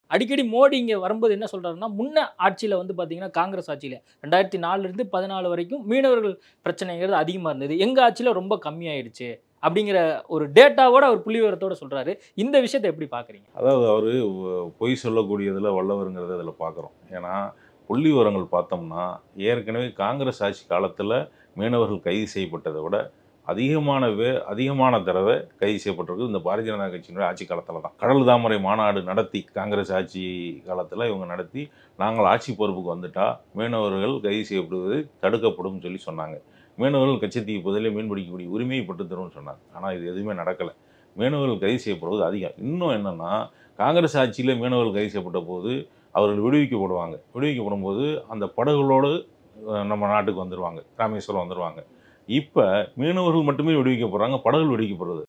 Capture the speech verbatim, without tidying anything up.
அடிக்கடி மோடி இங்கே வரும்போது என்ன சொல்கிறாருன்னா, முன்ன ஆட்சியில் வந்து பார்த்தீங்கன்னா காங்கிரஸ் ஆட்சியில் ரெண்டாயிரத்தி நாலுலேருந்து பதினாலு வரைக்கும் மீனவர்கள் பிரச்சனைங்கிறது அதிகமாக இருந்தது, எங்கள் ஆட்சியில் ரொம்ப கம்மியாயிடுச்சு அப்படிங்கிற ஒரு டேட்டாவோட அவர் புள்ளிவிவரத்தோட சொல்கிறாரு. இந்த விஷயத்தை எப்படி பார்க்குறீங்க? அதாவது அவர் பொய் சொல்லக்கூடியதில் வல்லவருங்கிறத அதில் பார்க்குறோம். ஏன்னா புள்ளி விவரங்கள் பார்த்தோம்னா ஏற்கனவே காங்கிரஸ் ஆட்சி காலத்தில் மீனவர்கள் கைது செய்யப்பட்டதை விட அதிகமான வே அதிகமான தடவை கைது செய்யப்பட்டிருக்கு இந்த பாரதிய ஜனதா கட்சியினுடைய ஆட்சி காலத்தில் தான். கடல் தாமரை மாநாடு நடத்தி காங்கிரஸ் ஆட்சி காலத்தில் இவங்க நடத்தி நாங்கள் ஆட்சி பொறுப்புக்கு வந்துட்டால் மீனவர்கள் கைது செய்யப்படுவது தடுக்கப்படும் சொல்லி சொன்னாங்க. மீனவர்கள் கச்சத்தீவு பகுதியில் மீன்பிடிக்கக்கூடிய உரிமையை பெற்றுத்தரும்னு சொன்னாங்க. ஆனால் இது எதுவுமே நடக்கலை. மீனவர்கள் கைது செய்யப்படுவது அதிகம். இன்னும் என்னென்னா காங்கிரஸ் ஆட்சியில் மீனவர்கள் கைது செய்யப்பட்ட போது அவர்கள் விடுவிக்கப்படுவாங்க. விடுவிக்கப்படும் போது அந்த படகுகளோடு நம்ம நாட்டுக்கு வந்துடுவாங்க, ராமேஸ்வரம் வந்துடுவாங்க. இப்போ மீனவர்கள் மட்டுமே விடுவிக்கப்படுறாங்க, படகுகள் விடுவிக்கப்படுறது